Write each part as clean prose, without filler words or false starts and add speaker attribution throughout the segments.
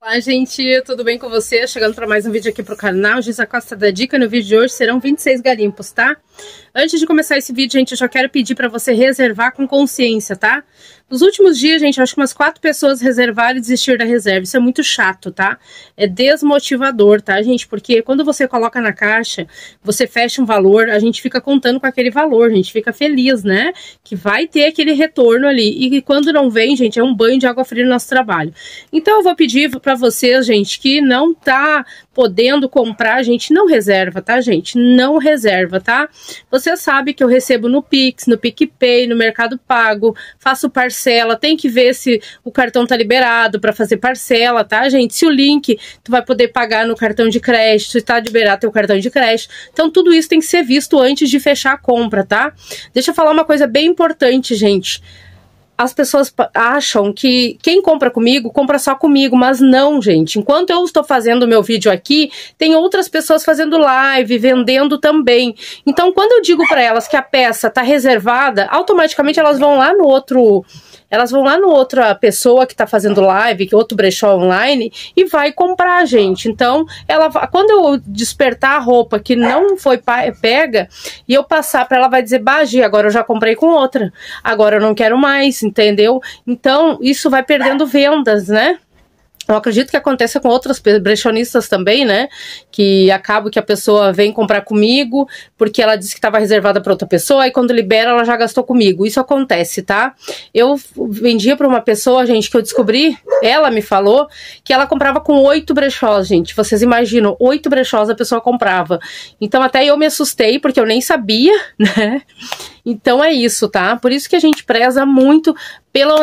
Speaker 1: Olá, gente, tudo bem com você? Chegando para mais um vídeo aqui pro canal, Giza Costa da Dica. No vídeo de hoje serão 26 garimpos, tá? Antes de começar esse vídeo, gente, eu já quero pedir para você reservar com consciência, tá? Nos últimos dias, gente, acho que umas 4 pessoas reservaram e desistiram da reserva. Isso é muito chato, tá? É desmotivador, tá, gente? Porque quando você coloca na caixa, você fecha um valor, a gente fica contando com aquele valor, a gente fica feliz, né? Que vai ter aquele retorno ali. E quando não vem, gente, é um banho de água fria no nosso trabalho. Então eu vou pedir para vocês, gente, que não tá podendo comprar, gente, não reserva, tá, gente? Não reserva, tá? Você sabe que eu recebo no Pix, no PicPay, no Mercado Pago, faço parcela, tem que ver se o cartão tá liberado para fazer parcela, tá, gente? Se o link tu vai poder pagar no cartão de crédito, se tá liberado teu cartão de crédito. Então tudo isso tem que ser visto antes de fechar a compra, tá? Deixa eu falar uma coisa bem importante, gente. As pessoas acham que quem compra comigo, compra só comigo, mas não, gente. Enquanto eu estou fazendo o meu vídeo aqui, tem outras pessoas fazendo live, vendendo também. Então, quando eu digo para elas que a peça está reservada, automaticamente elas vão lá no outro... outra pessoa que está fazendo live, que outro brechó online, e vai comprar, gente. Então, quando eu despertar a roupa que não foi pega, e eu passar para ela, vai dizer, Bagi, agora eu já comprei com outra, agora eu não quero mais, entendeu? Então, isso vai perdendo vendas, né? Eu acredito que aconteça com outras brechonistas também, né? Que acaba que a pessoa vem comprar comigo porque ela disse que estava reservada para outra pessoa e quando libera ela já gastou comigo. Isso acontece, tá? Eu vendia para uma pessoa, gente, que eu descobri, ela me falou que ela comprava com 8 brechós, gente. Vocês imaginam, 8 brechós a pessoa comprava. Então até eu me assustei porque eu nem sabia, né? Então é isso, tá? Por isso que a gente preza muito pela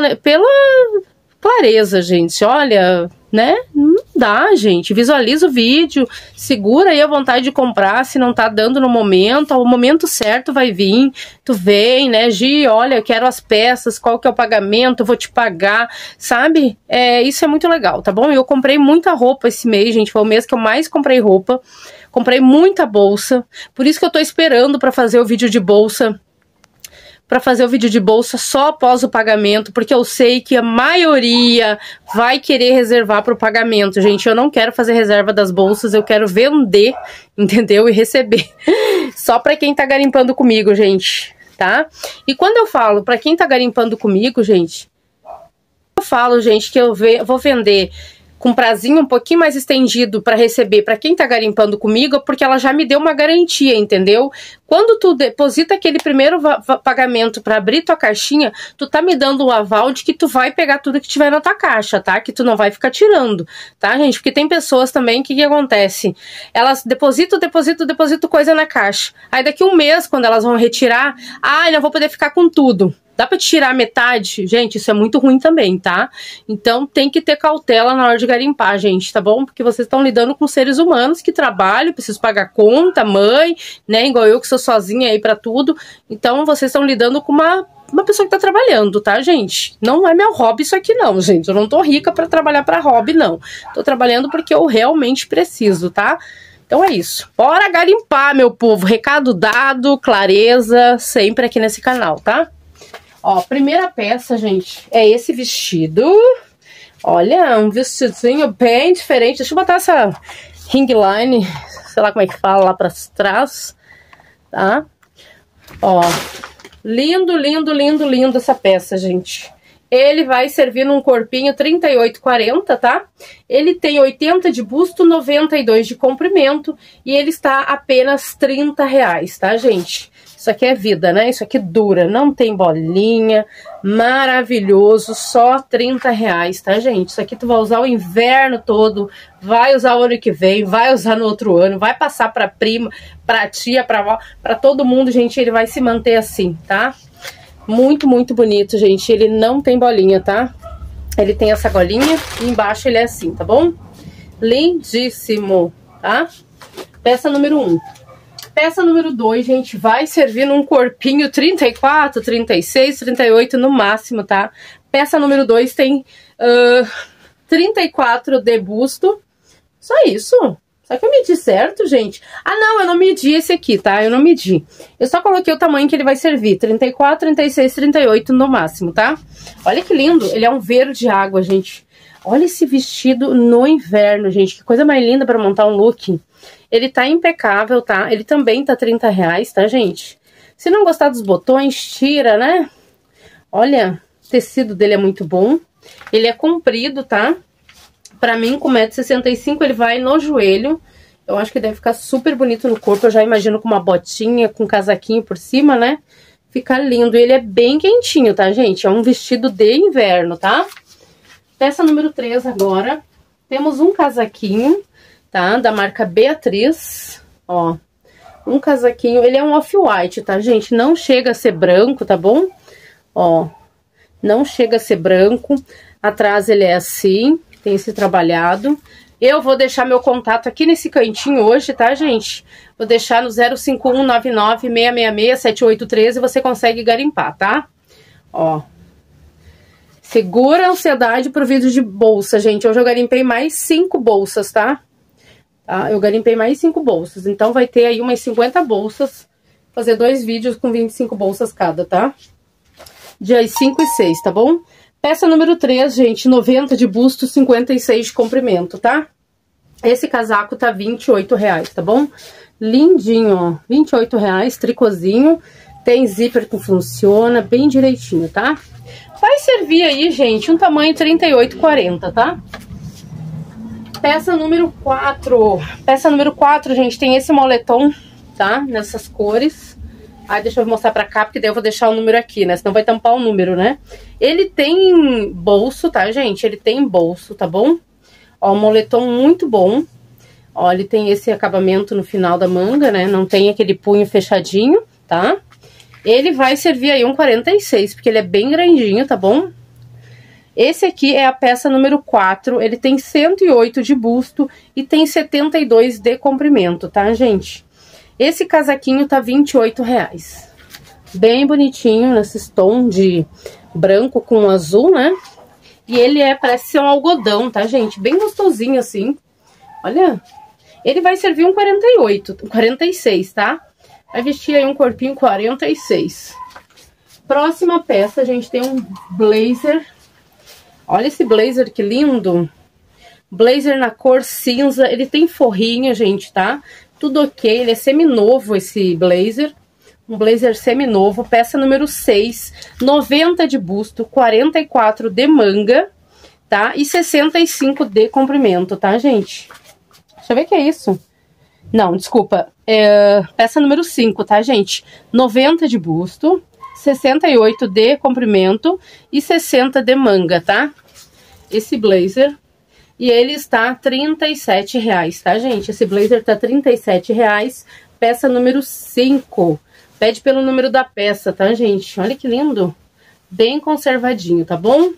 Speaker 1: clareza, gente. Olha, né? Não dá, gente. Visualiza o vídeo, segura aí a vontade de comprar, se não tá dando no momento, ao momento certo vai vir, tu vem, né, Gi, olha, eu quero as peças, qual que é o pagamento, eu vou te pagar, sabe? Isso é muito legal, tá bom? Eu comprei muita roupa esse mês, gente, foi o mês que eu mais comprei roupa, comprei muita bolsa, por isso que eu tô esperando pra fazer o vídeo de bolsa, só após o pagamento, porque eu sei que a maioria vai querer reservar para o pagamento, gente. Eu não quero fazer reserva das bolsas, eu quero vender, entendeu? E receber. Só para quem tá garimpando comigo, gente, tá? E quando eu falo para quem tá garimpando comigo, gente, eu falo, gente, que eu vou vender com prazinho um pouquinho mais estendido para receber para quem tá garimpando comigo, porque ela já me deu uma garantia, entendeu? Quando tu deposita aquele primeiro pagamento para abrir tua caixinha, tu tá me dando um aval de que tu vai pegar tudo que tiver na tua caixa, tá? Que tu não vai ficar tirando, tá, gente? Porque tem pessoas também que acontece? Elas depositam coisa na caixa. Aí daqui um mês, quando elas vão retirar, não vou poder ficar com tudo. Dá pra tirar metade? Gente, isso é muito ruim também, tá? Então tem que ter cautela na hora de garimpar, gente, tá bom? Porque vocês estão lidando com seres humanos que trabalham, precisam pagar conta, mãe, né? Igual eu que sou sozinha aí pra tudo. Então vocês estão lidando com uma pessoa que tá trabalhando, tá, gente? Não é meu hobby isso aqui não, gente. Eu não tô rica pra trabalhar pra hobby, não. Tô trabalhando porque eu realmente preciso, tá? Então é isso. Bora garimpar, meu povo. Recado dado, clareza, sempre aqui nesse canal, tá? Ó, primeira peça, gente, é esse vestido. Olha, um vestidinho bem diferente. Deixa eu botar essa ring line, sei lá como é que fala, lá pra trás, tá? Ó, lindo, lindo, lindo, lindo essa peça, gente. Ele vai servir num corpinho 38,40, tá? Ele tem 80 de busto, 92 de comprimento e ele está apenas R$30, tá, gente? Isso aqui é vida, né? Isso aqui dura, não tem bolinha, maravilhoso, só R$30, tá, gente? Isso aqui tu vai usar o inverno todo, vai usar o ano que vem, vai usar no outro ano, vai passar pra prima, pra tia, pra avó, pra todo mundo, gente, ele vai se manter assim, tá? Muito, muito bonito, gente, ele não tem bolinha, tá? Ele tem essa golinha e embaixo ele é assim, tá bom? Lindíssimo, tá? Peça número 1. Peça número 2, gente, vai servir num corpinho 34, 36, 38 no máximo, tá? Peça número 2 tem 34 de busto. Só isso. Só que eu medi certo, gente. Ah, não, eu não medi esse aqui, tá? Eu não medi. Eu só coloquei o tamanho que ele vai servir. 34, 36, 38 no máximo, tá? Olha que lindo. Ele é um verde água, gente. Olha esse vestido no inverno, gente. Que coisa mais linda pra montar um look. Ele tá impecável, tá? Ele também tá R$30, tá, gente? Se não gostar dos botões, tira, né? Olha, o tecido dele é muito bom. Ele é comprido, tá? Pra mim, com 1,65 m, ele vai no joelho. Eu acho que deve ficar super bonito no corpo. Eu já imagino com uma botinha, com um casaquinho por cima, né? Fica lindo. Ele é bem quentinho, tá, gente? É um vestido de inverno, tá? Peça número 3 agora. Temos um casaquinho, tá? Da marca Beatriz. Ó. Um casaquinho. Ele é um off-white, tá, gente? Não chega a ser branco, tá bom? Ó. Não chega a ser branco. Atrás ele é assim. Tem esse trabalhado. Eu vou deixar meu contato aqui nesse cantinho hoje, tá, gente? Vou deixar no 051-99-666-7813 e você consegue garimpar, tá? Ó. Segura a ansiedade pro vídeo de bolsa, gente. Hoje eu garimpei mais 5 bolsas, tá? Eu garimpei mais 5 bolsas. Então vai ter aí umas 50 bolsas. Fazer 2 vídeos com 25 bolsas cada, tá? Dias 5 e 6, tá bom? Peça número 3, gente, 90 de busto, 56 de comprimento, tá? Esse casaco tá R$28, tá bom? Lindinho, ó, R$28, tricôzinho, tem zíper que funciona bem direitinho, tá? Vai servir aí, gente, um tamanho 38-40, tá? Peça número 4. Peça número 4, gente, tem esse moletom, tá? Nessas cores. Aí deixa eu mostrar pra cá, porque daí eu vou deixar o número aqui, né? Senão vai tampar o número, né? Ele tem bolso, tá, gente? Ele tem bolso, tá bom? Ó, um moletom muito bom. Ó, ele tem esse acabamento no final da manga, né? Não tem aquele punho fechadinho, tá? Ele vai servir aí um 46, porque ele é bem grandinho, tá bom? Esse aqui é a peça número 4. Ele tem 108 de busto e tem 72 de comprimento, tá, gente? Esse casaquinho tá R$28. Bem bonitinho, nesses tons de branco com azul, né? E ele parece ser um algodão, tá, gente? Bem gostosinho, assim. Olha, ele vai servir um 46, tá? Vai vestir aí um corpinho 46. Próxima peça, a gente tem um blazer. Olha esse blazer que lindo. Blazer na cor cinza. Ele tem forrinho, gente, tá? Tudo ok, ele é seminovo esse blazer. Um blazer seminovo, peça número 6, 90 de busto, 44 de manga, tá? E 65 de comprimento, tá, gente? Deixa eu ver o que é isso. Não, desculpa. Peça número 5, tá, gente? 90 de busto, 68 de comprimento e 60 de manga, tá? Esse blazer. E ele está R$37, tá, gente? Esse blazer tá R$37, peça número 5. Pede pelo número da peça, tá, gente? Olha que lindo. Bem conservadinho, tá bom?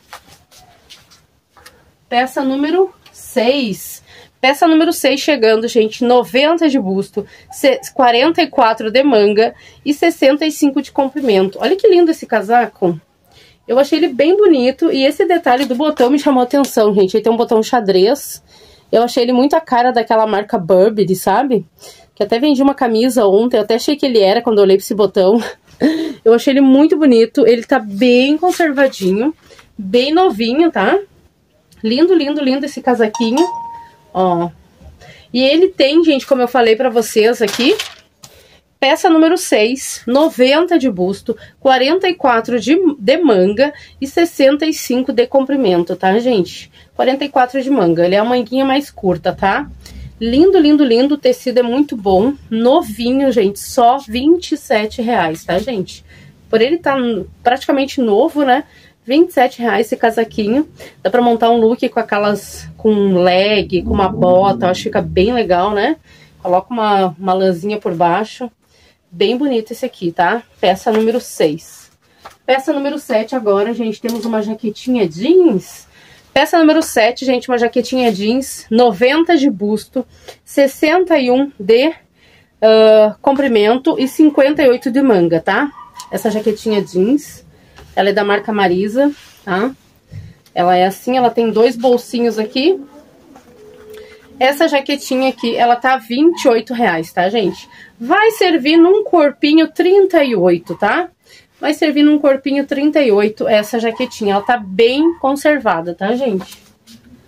Speaker 1: Peça número 6. Peça número 6 chegando, gente. 90 de busto, 44 de manga e 65 de comprimento. Olha que lindo esse casaco. Eu achei ele bem bonito e esse detalhe do botão me chamou a atenção, gente. Ele tem um botão xadrez. Eu achei ele muito a cara daquela marca Burberry, sabe? Que até vendi uma camisa ontem, eu até achei que ele era quando eu olhei pra esse botão. Eu achei ele muito bonito, ele tá bem conservadinho, bem novinho, tá? Lindo, lindo, lindo esse casaquinho, ó. E ele tem, gente, como eu falei pra vocês aqui, peça número 6, 90 de busto, 44 de manga e 65 de comprimento, tá, gente? 44 de manga, ele é a manguinha mais curta, tá? Lindo, lindo, lindo, o tecido é muito bom, novinho, gente, só R$27, tá, gente? Por ele tá praticamente novo, né? R$27 esse casaquinho, dá pra montar um look com um leg, com uma bota, eu acho que fica bem legal, né? Coloca uma lãzinha por baixo, bem bonito esse aqui, tá? Peça número 6. Peça número 7 agora, gente, temos uma jaquetinha jeans. Peça número 7, gente, uma jaquetinha jeans, 90 de busto, 61 de comprimento e 58 de manga, tá? Essa jaquetinha jeans, ela é da marca Marisa, tá? Ela é assim, ela tem 2 bolsinhos aqui. Essa jaquetinha aqui, ela tá R$28, tá, gente? Vai servir num corpinho 38, tá? Vai servir num corpinho 38 essa jaquetinha. Ela tá bem conservada, tá, gente?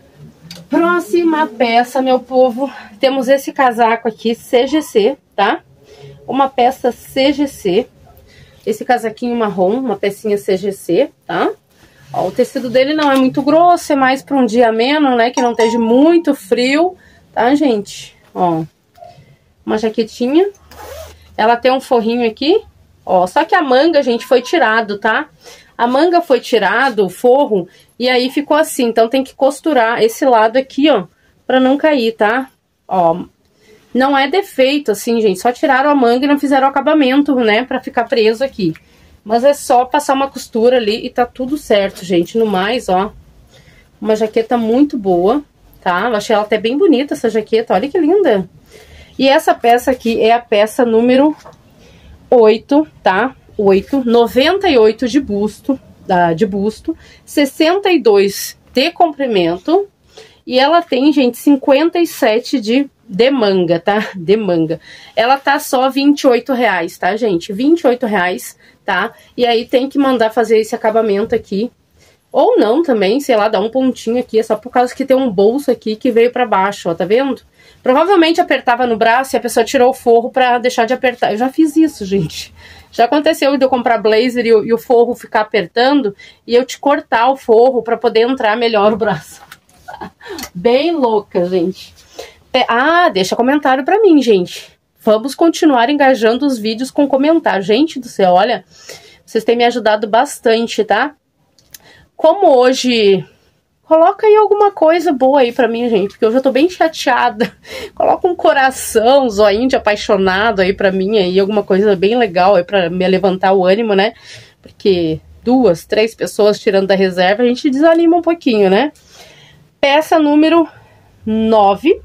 Speaker 1: Próxima peça, meu povo, temos esse casaco aqui, CGC, tá? Uma peça CGC, esse casaquinho marrom, uma pecinha CGC, tá? Ó, o tecido dele não é muito grosso, é mais para um dia ameno, né? Que não esteja muito frio, tá, gente? Ó, uma jaquetinha. Ela tem um forrinho aqui, ó. Só que a manga, gente, foi tirado, tá? A manga foi tirado, o forro, e aí ficou assim. Então tem que costurar esse lado aqui, ó, pra não cair, tá? Ó, não é defeito, assim, gente. Só tiraram a manga e não fizeram o acabamento, né? Pra ficar preso aqui. Mas é só passar uma costura ali e tá tudo certo, gente. No mais, ó, uma jaqueta muito boa, tá? Eu achei ela até bem bonita, essa jaqueta. Olha que linda. E essa peça aqui é a peça número 8, tá? 8, 98 de busto, 62 de comprimento. E ela tem, gente, 57 de manga, tá? De manga. Ela tá só R$28, tá, gente? R$28, tá? E aí tem que mandar fazer esse acabamento aqui. Ou não também, sei lá, dar um pontinho aqui. É só por causa que tem um bolso aqui que veio pra baixo, ó, tá vendo? Provavelmente apertava no braço e a pessoa tirou o forro pra deixar de apertar. Eu já fiz isso, gente. Já aconteceu de eu comprar blazer e o forro ficar apertando e eu te cortar o forro pra poder entrar melhor o braço. Bem louca, gente. Ah, deixa comentário pra mim, gente. Vamos continuar engajando os vídeos com comentário. Gente do céu, olha, vocês têm me ajudado bastante, tá? Como hoje... Coloca aí alguma coisa boa aí pra mim, gente, porque hoje eu tô bem chateada. Coloca um coração, um zoinho de apaixonado aí pra mim, aí alguma coisa bem legal aí pra me levantar o ânimo, né? Porque 2, 3 pessoas tirando da reserva, a gente desanima um pouquinho, né? Peça número 9,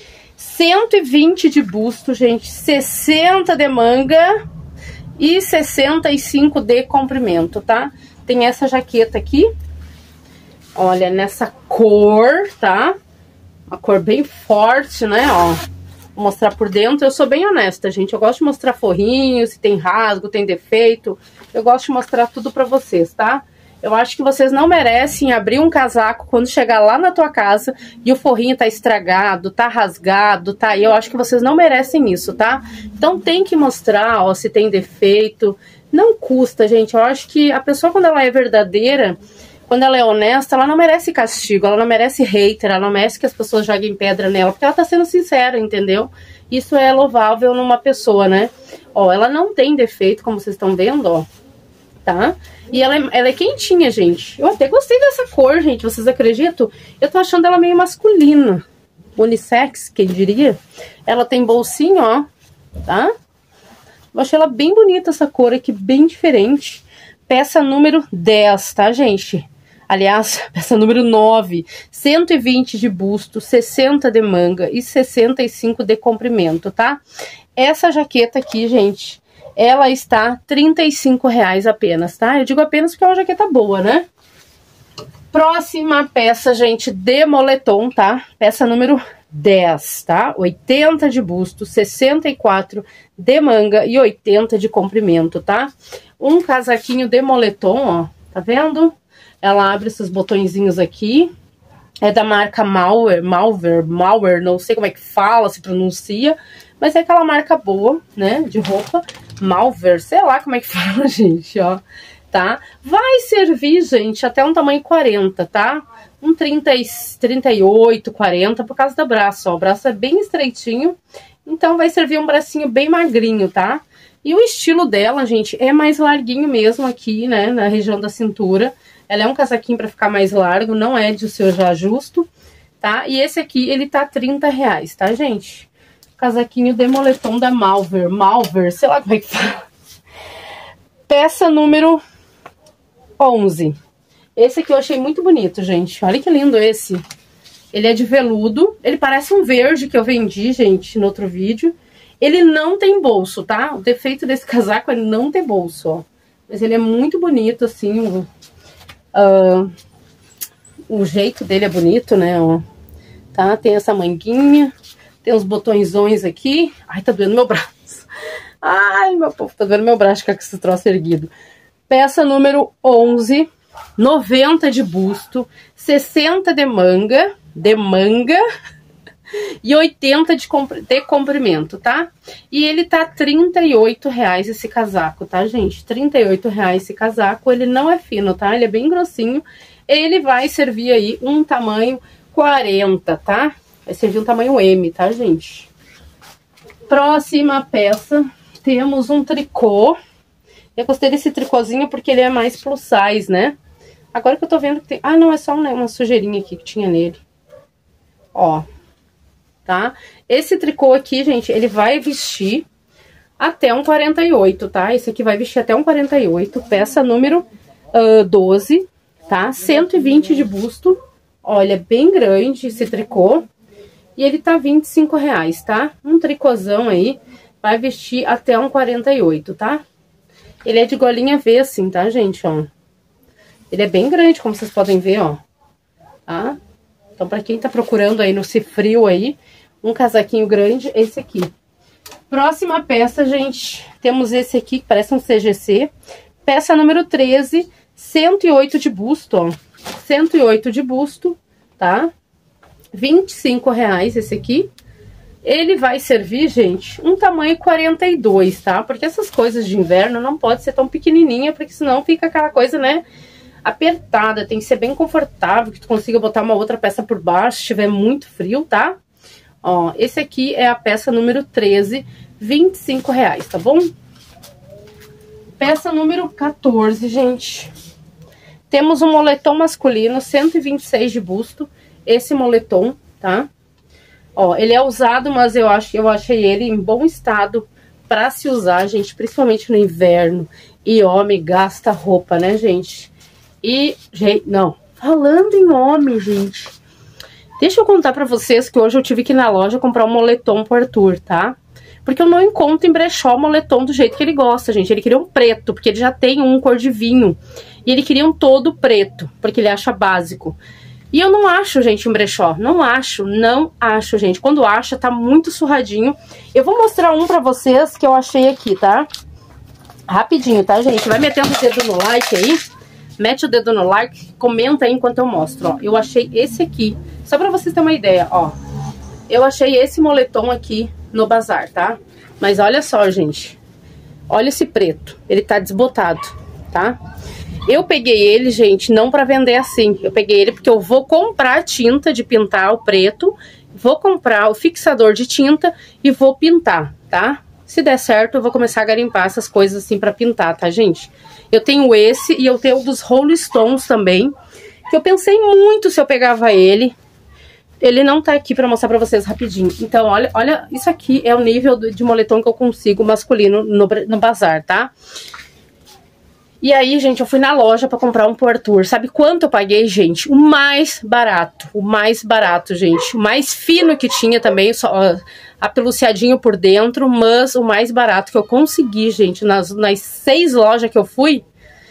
Speaker 1: 120 de busto, gente, 60 de manga e 65 de comprimento, tá? Tem essa jaqueta aqui. Olha, nessa cor, tá? Uma cor bem forte, né, ó. Vou mostrar por dentro. Eu sou bem honesta, gente. Eu gosto de mostrar forrinho, se tem rasgo, tem defeito. Eu gosto de mostrar tudo pra vocês, tá? Eu acho que vocês não merecem abrir um casaco quando chegar lá na tua casa e o forrinho tá estragado, tá rasgado, tá? E eu acho que vocês não merecem isso, tá? Então tem que mostrar, ó, se tem defeito. Não custa, gente. Eu acho que a pessoa, quando ela é verdadeira... Quando ela é honesta, ela não merece castigo, ela não merece hater, ela não merece que as pessoas joguem pedra nela, porque ela tá sendo sincera, entendeu? Isso é louvável numa pessoa, né? Ó, ela não tem defeito, como vocês estão vendo, ó, tá? E ela é quentinha, gente. Eu até gostei dessa cor, gente, vocês acreditam? Eu tô achando ela meio masculina, unissex, quem diria? Ela tem bolsinho, ó, tá? Eu achei ela bem bonita essa cor aqui, bem diferente. Peça número 10, tá, gente? Aliás, peça número 9, 120 de busto, 60 de manga e 65 de comprimento, tá? Essa jaqueta aqui, gente, ela está R$35 apenas, tá? Eu digo apenas porque é uma jaqueta boa, né? Próxima peça, gente, de moletom, tá? Peça número 10, tá? 80 de busto, 64 de manga e 80 de comprimento, tá? Um casaquinho de moletom, ó, tá vendo? Ela abre esses botõezinhos aqui. É da marca Malwer, não sei como é que fala, se pronuncia. Mas é aquela marca boa, né, de roupa. Malwer, sei lá como é que fala, gente, ó. Tá? Vai servir, gente, até um tamanho 40, tá? Um 30, 38, 40, por causa do braço, ó. O braço é bem estreitinho, então vai servir um bracinho bem magrinho, tá? E o estilo dela, gente, é mais larguinho mesmo aqui, né, na região da cintura. Ela é um casaquinho pra ficar mais largo, não é de seu já justo, tá? E esse aqui, ele tá R$30, tá, gente? Casaquinho de moletom da Malwer, sei lá como é que fala. Peça número 11. Esse aqui eu achei muito bonito, gente. Olha que lindo esse. Ele é de veludo. Ele parece um verde que eu vendi, gente, no outro vídeo. Ele não tem bolso, tá? O defeito desse casaco é não ter bolso, ó. Mas ele é muito bonito, assim. O jeito dele é bonito, né, ó. Tá? Tem essa manguinha. Tem uns botõezões aqui. Ai, tá doendo meu braço. Ai, meu povo, tá doendo meu braço com esse troço erguido. Peça número 11, 90 de busto, 60 de manga e 80 de comprimento, tá? E ele tá R$38 esse casaco, tá, gente? R$38 esse casaco, ele não é fino, tá? Ele é bem grossinho. Ele vai servir aí um tamanho 40, tá? Vai servir um tamanho M, tá, gente? Próxima peça, temos um tricô. Eu gostei desse tricôzinho porque ele é mais plus size, né? Agora que eu tô vendo que tem... Ah, não, é só uma sujeirinha aqui que tinha nele. Ó. Tá? Esse tricô aqui, gente, ele vai vestir até um 48, tá? Esse aqui vai vestir até um 48, peça número 12, tá? 120 de busto, olha, bem grande esse tricô, e ele tá R$25, tá? Um tricôzão aí, vai vestir até um 48, tá? Ele é de golinha V, assim, tá, gente, ó? Ele é bem grande, como vocês podem ver, ó, tá? Então, pra quem tá procurando aí no frio aí, um casaquinho grande, esse aqui. Próxima peça, gente, temos esse aqui, que parece um CGC. Peça número 13, 108 de busto, ó. 108 de busto, tá? R$25 esse aqui. Ele vai servir, gente, um tamanho 42, tá? Porque essas coisas de inverno não pode ser tão pequenininha, porque senão fica aquela coisa, né, apertada. Tem que ser bem confortável, que tu consiga botar uma outra peça por baixo, se estiver muito frio, tá? Ó, esse aqui é a peça número 13, R$25, tá bom? Peça número 14, gente. Temos um moletom masculino, 126 de busto. Esse moletom, tá? Ó, ele é usado, mas eu achei ele em bom estado pra se usar, gente, principalmente no inverno. E homem gasta roupa, né, gente? E, gente, não, falando em homem, gente... Deixa eu contar pra vocês que hoje eu tive que ir na loja comprar um moletom pro Arthur, tá? Porque eu não encontro em brechó moletom do jeito que ele gosta, gente. Ele queria um preto, porque ele já tem um cor de vinho. E ele queria um todo preto, porque ele acha básico. E eu não acho, gente, em brechó. Não acho, gente. Quando acha, tá muito surradinho. Eu vou mostrar um pra vocês que eu achei aqui, tá? Rapidinho, tá, gente? Vai metendo o dedo no like aí. Mete o dedo no like, comenta aí enquanto eu mostro, ó. Eu achei esse aqui, só pra vocês terem uma ideia, ó. Eu achei esse moletom aqui no bazar, tá? Mas olha só, gente. Olha esse preto, ele tá desbotado, tá? Eu peguei ele, gente, não pra vender assim. Eu peguei ele porque eu vou comprar tinta de pintar o preto, vou comprar o fixador de tinta e vou pintar, tá? Se der certo, eu vou começar a garimpar essas coisas assim pra pintar, tá, gente? Eu tenho esse e eu tenho dos Rolling Stones também, que eu pensei muito se eu pegava ele. Ele não tá aqui pra mostrar pra vocês rapidinho. Então, olha, isso aqui é o nível de moletom que eu consigo masculino no bazar, tá? E aí, gente, eu fui na loja pra comprar um pro Arthur. Sabe quanto eu paguei, gente? O mais barato, gente. O mais fino que tinha também, só apeluciadinho por dentro, mas o mais barato que eu consegui, gente, nas 6 lojas que eu fui,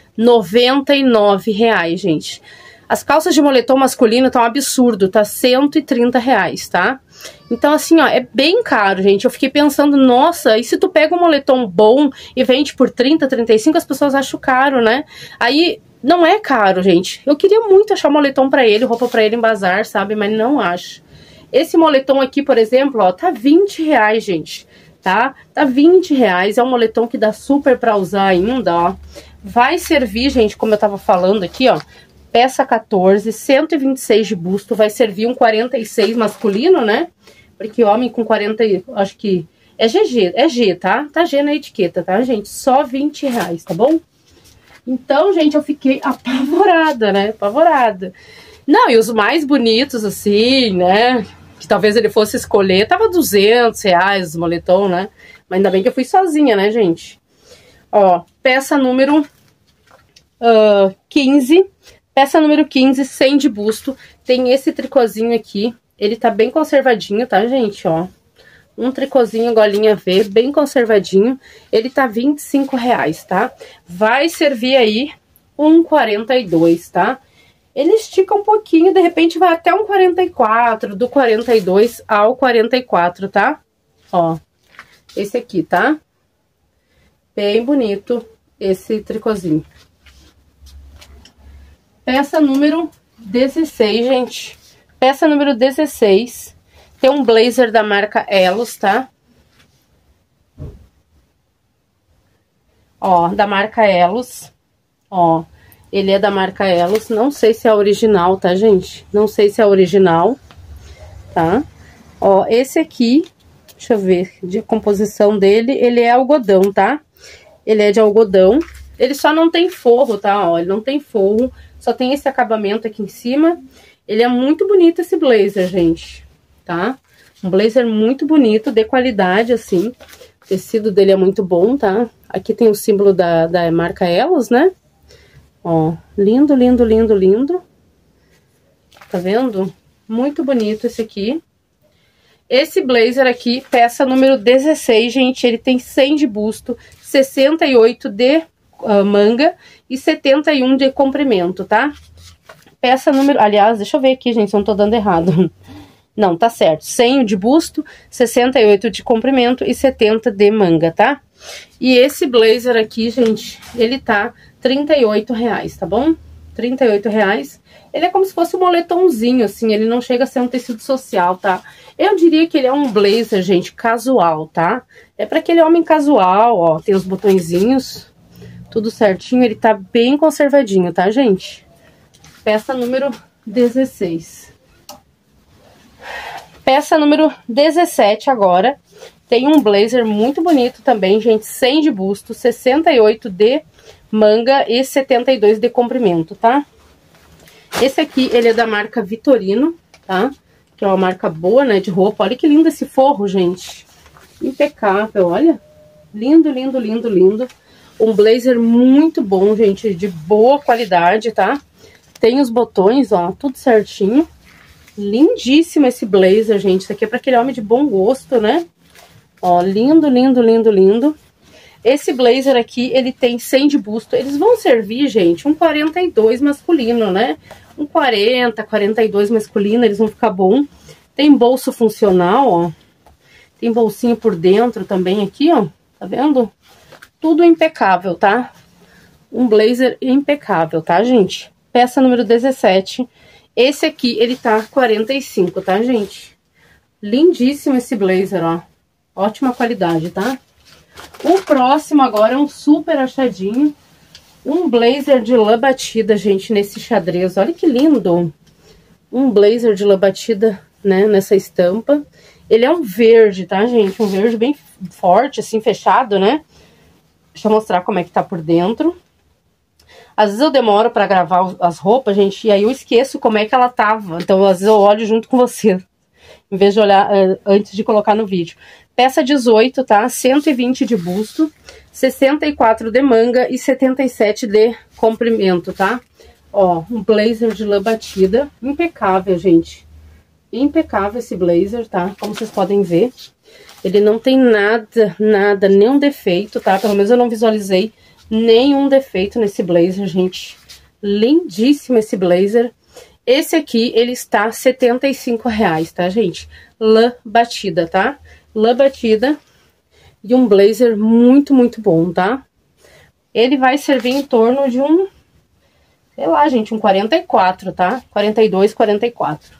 Speaker 1: R$99, gente. As calças de moletom masculino tá um absurdo, tá R$130, tá? Então, assim, ó, é bem caro, gente. Eu fiquei pensando, nossa, e se tu pega um moletom bom e vende por 30, 35, as pessoas acham caro, né? Aí, não é caro, gente. Eu queria muito achar um moletom pra ele, roupa pra ele em bazar, sabe? Mas não acho. Esse moletom aqui, por exemplo, ó, tá R$20, gente, tá? Tá R$20, é um moletom que dá super pra usar ainda, ó. Vai servir, gente, como eu tava falando aqui, ó, peça 14, 126 de busto, vai servir um 46 masculino, né? Porque homem com 40, acho que é GG, é G, tá? Tá G na etiqueta, tá, gente? Só R$20, tá bom? Então, gente, eu fiquei apavorada, né? Apavorada. Não, e os mais bonitos, assim, né? Que talvez ele fosse escolher, tava R$200 o moletom, né? Mas ainda bem que eu fui sozinha, né, gente? Ó, peça número 15... Peça número 15, 100 de busto. Tem esse tricôzinho aqui. Ele tá bem conservadinho, tá, gente? Ó. Um tricôzinho golinha V, bem conservadinho. Ele tá R$25, tá? Vai servir aí um 42, tá? Ele estica um pouquinho, de repente vai até um 44, do 42 ao 44, tá? Ó. Esse aqui, tá? Bem bonito esse tricôzinho. Peça número 16, gente. Peça número 16. Tem um blazer da marca Elos, tá? Ó, da marca Elos. Ó, ele é da marca Elos. Não sei se é original, tá, gente? Não sei se é original, tá? Ó, esse aqui, deixa eu ver, de composição dele, ele é algodão, tá? Ele é de algodão. Ele só não tem forro, tá? Ó, ele não tem forro, só tem esse acabamento aqui em cima. Ele é muito bonito esse blazer, gente, tá? Um blazer muito bonito, de qualidade, assim. O tecido dele é muito bom, tá? Aqui tem o símbolo da marca Elos, né? Ó, lindo, lindo, lindo, lindo. Tá vendo? Muito bonito esse aqui. Esse blazer aqui, peça número 16, gente, ele tem 100 de busto, 68 de manga e 71 de comprimento, tá? Peça número... Aliás, deixa eu ver aqui, gente, se eu não tô dando errado. Não, tá certo. 100 de busto, 68 de comprimento e 70 de manga, tá? E esse blazer aqui, gente, ele tá R$38, tá bom? R$38. Ele é como se fosse um moletomzinho, assim, ele não chega a ser um tecido social, tá? Eu diria que ele é um blazer, gente, casual, tá? É pra aquele homem casual, ó, tem os botõezinhos, tudo certinho, ele tá bem conservadinho, tá, gente? Peça número 16. Peça número 17 agora. Tem um blazer muito bonito também, gente, 100 de busto, 68 de manga e 72 de comprimento, tá? Esse aqui, ele é da marca Vitorino, tá? Que é uma marca boa, né, de roupa. Olha que lindo esse forro, gente. Impecável, olha. Lindo, lindo, lindo, lindo. Um blazer muito bom, gente, de boa qualidade, tá? Tem os botões, ó, tudo certinho. Lindíssimo esse blazer, gente. Isso aqui é pra aquele homem de bom gosto, né? Ó, lindo, lindo, lindo, lindo. Esse blazer aqui, ele tem 100 de busto. Eles vão servir, gente, um 42 masculino, né? Um 40, 42 masculino, eles vão ficar bom. Tem bolso funcional, ó. Tem bolsinho por dentro também aqui, ó. Tá vendo? Tudo impecável, tá? Um blazer impecável, tá, gente? Peça número 17. Esse aqui, ele tá 45, tá, gente? Lindíssimo esse blazer, ó. Ótima qualidade, tá? O próximo agora é um super achadinho. Um blazer de lã batida, gente, nesse xadrez. Olha que lindo. Um blazer de lã batida, né, nessa estampa. Ele é um verde, tá, gente? Um verde bem forte, assim, fechado, né? Deixa eu mostrar como é que tá por dentro. Às vezes eu demoro pra gravar as roupas, gente, e aí eu esqueço como é que ela tava. Então, às vezes eu olho junto com você, em vez de olhar antes de colocar no vídeo. Peça 18, tá? 120 de busto, 64 de manga e 77 de comprimento, tá? Ó, um blazer de lã batida, impecável, gente. Impecável esse blazer, tá? Como vocês podem ver. Ele não tem nada, nenhum defeito, tá? Pelo menos eu não visualizei nenhum defeito nesse blazer, gente. Lindíssimo esse blazer. Esse aqui, ele está R$75, tá, gente? Lã batida, tá? Lã batida e um blazer muito, muito bom, tá? Ele vai servir em torno de um, sei lá, gente, um 44, tá? 42, 44.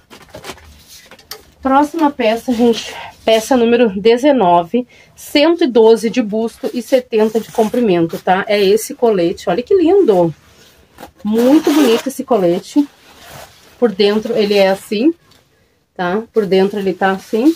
Speaker 1: Próxima peça, gente, peça número 19, 112 de busto e 70 de comprimento, tá? É esse colete, olha que lindo! Muito bonito esse colete. Por dentro ele é assim, tá? Por dentro ele tá assim.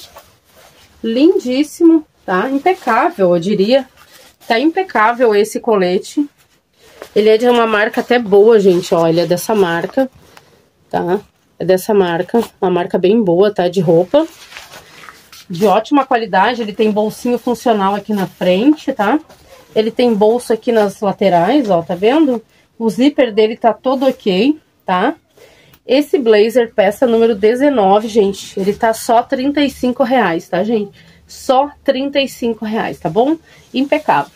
Speaker 1: Lindíssimo, tá? Impecável, eu diria. Tá impecável esse colete. Ele é de uma marca até boa, gente, ó. Ele é dessa marca, tá? É dessa marca, uma marca bem boa, tá? De roupa. De ótima qualidade, ele tem bolsinho funcional aqui na frente, tá? Ele tem bolso aqui nas laterais, ó, tá vendo? O zíper dele tá todo ok, tá? Esse blazer, peça número 19, gente, ele tá só R$35, tá, gente? Só R$35, tá bom? Impecável.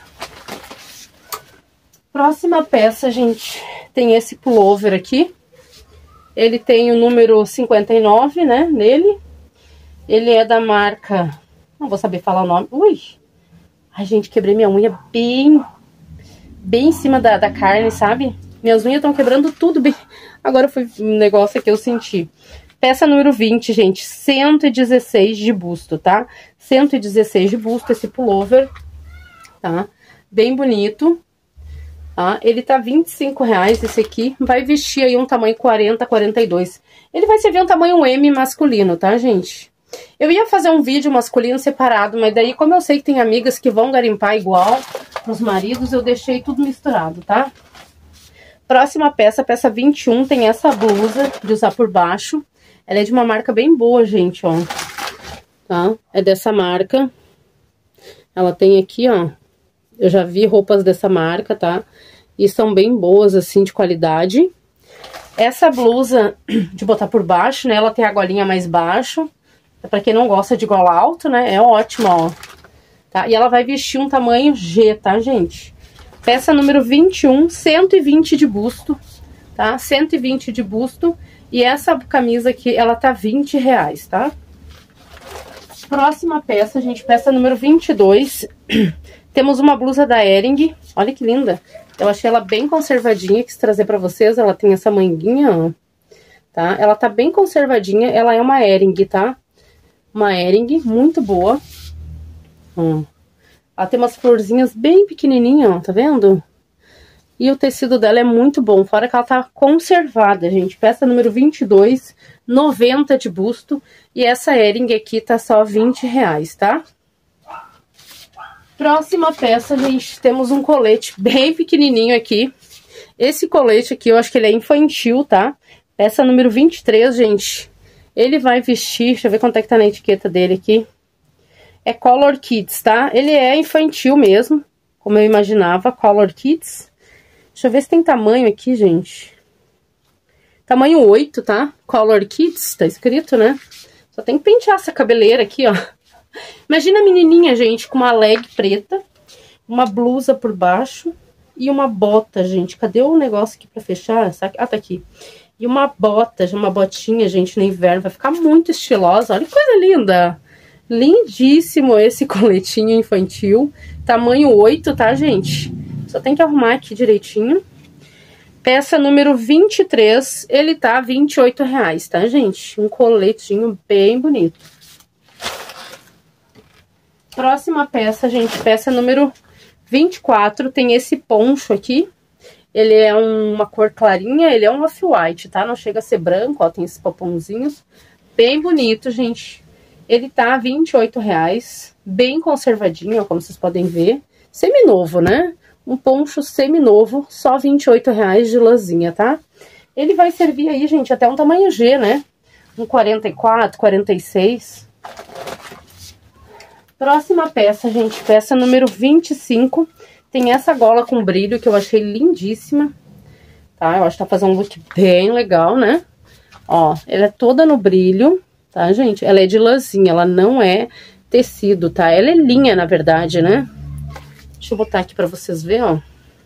Speaker 1: Próxima peça, gente, tem esse pullover aqui. Ele tem o número 59, né, nele. Ele é da marca... Não vou saber falar o nome. Ui! Ai, gente, quebrei minha unha bem em cima da carne, sabe? Minhas unhas estão quebrando tudo bem. Agora foi um negócio que eu senti. Peça número 20, gente, 116 de busto, tá? 116 de busto, esse pullover, tá? Bem bonito, tá? Ele tá R$25, esse aqui. Vai vestir aí um tamanho 40, 42. Ele vai servir um tamanho M masculino, tá, gente? Eu ia fazer um vídeo masculino separado, mas daí, como eu sei que tem amigas que vão garimpar igual pros maridos, eu deixei tudo misturado, tá? Próxima peça, peça 21, tem essa blusa de usar por baixo. Ela é de uma marca bem boa, gente, ó. Tá? É dessa marca. Ela tem aqui, ó. Eu já vi roupas dessa marca, tá? E são bem boas, assim, de qualidade. Essa blusa de botar por baixo, né? Ela tem a golinha mais baixo. Pra quem não gosta de gola alto, né? É ótima, ó. Tá? E ela vai vestir um tamanho G, tá, gente? Peça número 21, 120 de busto, tá? 120 de busto. E essa camisa aqui, ela tá R$20, tá? Próxima peça, gente, peça número 22. Temos uma blusa da Hering. Olha que linda. Eu achei ela bem conservadinha, quis trazer pra vocês. Ela tem essa manguinha, ó. Tá? Ela tá bem conservadinha. Ela é uma Hering, tá? Uma Hering, muito boa. Ó. Ela tem umas florzinhas bem pequenininhas, ó. Tá vendo? E o tecido dela é muito bom, fora que ela tá conservada, gente. Peça número 22, 90 de busto. E essa Hering aqui tá só R$20, tá? Próxima peça, gente, temos um colete bem pequenininho aqui. Esse colete aqui, eu acho que ele é infantil, tá? Peça número 23, gente. Ele vai vestir, deixa eu ver quanto é que tá na etiqueta dele aqui. É Color Kids, tá? Ele é infantil mesmo, como eu imaginava, Color Kids. Deixa eu ver se tem tamanho aqui, gente. Tamanho 8, tá? Color Kids, tá escrito, né? Só tem que pentear essa cabeleira aqui, ó. Imagina a menininha, gente, com uma leg preta, uma blusa por baixo e uma bota, gente. Cadê o negócio aqui pra fechar? Ah, tá aqui. E uma bota, uma botinha, gente, no inverno. Vai ficar muito estilosa. Olha que coisa linda. Lindíssimo esse coletinho infantil. Tamanho 8, tá, gente? Só tem que arrumar aqui direitinho. Peça número 23, ele tá R$28, tá, gente? Um coletinho bem bonito. Próxima peça, gente, peça número 24, tem esse poncho aqui. Ele é uma cor clarinha, ele é um off-white, tá? Não chega a ser branco, ó, tem esses popãozinhos. Bem bonito, gente. Ele tá R$28, bem conservadinho, ó, como vocês podem ver. Seminovo, né? Um poncho seminovo, só R$28 de lãzinha, tá? Ele vai servir aí, gente, até um tamanho G, né? Um 44, 46. Próxima peça, gente, peça número 25. Tem essa gola com brilho que eu achei lindíssima, tá? Eu acho que tá fazendo um look bem legal, né? Ó, ela é toda no brilho, tá, gente? Ela é de lãzinha, ela não é tecido, tá? Ela é linha, na verdade, né? Deixa eu botar aqui pra vocês verem, ó.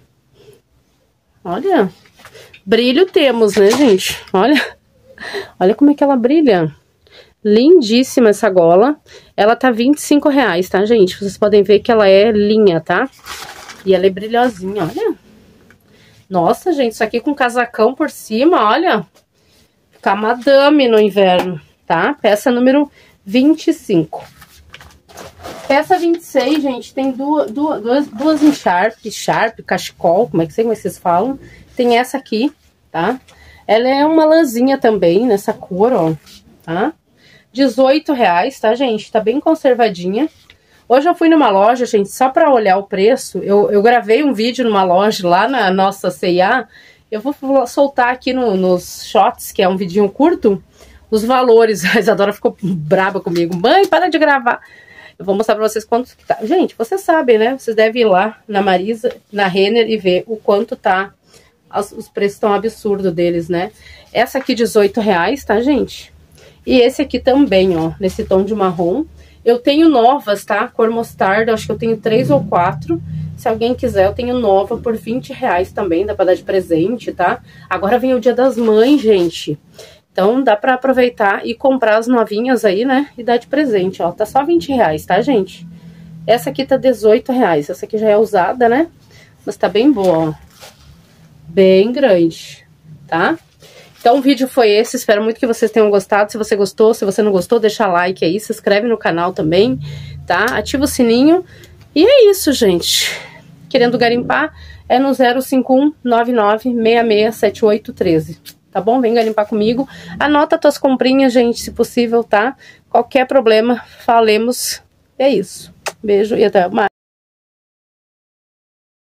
Speaker 1: Olha. Brilho temos, né, gente? Olha. Olha como é que ela brilha. Lindíssima essa gola. Ela tá R$25, tá, gente? Vocês podem ver que ela é linha, tá? E ela é brilhosinha, olha. Nossa, gente, isso aqui com casacão por cima, olha. Fica madame no inverno, tá? Peça número 25. Peça 26, gente, tem duas em Sharp, cachecol, como é que vocês falam. Tem essa aqui, tá? Ela é uma lãzinha também, nessa cor, ó, tá? R$18, tá, gente? Tá bem conservadinha. Hoje eu fui numa loja, gente, só pra olhar o preço. Eu gravei um vídeo numa loja lá na nossa C&A. Eu vou soltar aqui nos shots, que é um vidinho curto, os valores. A Isadora ficou braba comigo. Mãe, para de gravar. Eu vou mostrar pra vocês quanto que tá. Gente, vocês sabem, né? Vocês devem ir lá na Marisa, na Renner e ver o quanto tá. Os preços estão absurdos deles, né? Essa aqui, R$18, tá, gente? E esse aqui também, ó, nesse tom de marrom. Eu tenho novas, tá? Cor mostarda, acho que eu tenho 3 ou 4. Se alguém quiser, eu tenho nova por R$20 também, dá pra dar de presente, tá? Agora vem o Dia das Mães, gente. Então, dá pra aproveitar e comprar as novinhas aí, né? E dar de presente, ó. Tá só R$20, tá, gente? Essa aqui tá R$18. Essa aqui já é usada, né? Mas tá bem boa, ó. bem grande, tá? Então o vídeo foi esse, espero muito que vocês tenham gostado. Se você gostou, se você não gostou, deixa like aí, se inscreve no canal também, tá? Ativa o sininho. E é isso, gente. Querendo garimpar, é no 05199667813. Tá bom? Vem garimpar comigo. Anota tuas comprinhas, gente, se possível, tá? Qualquer problema, falemos. É isso. Beijo e até mais.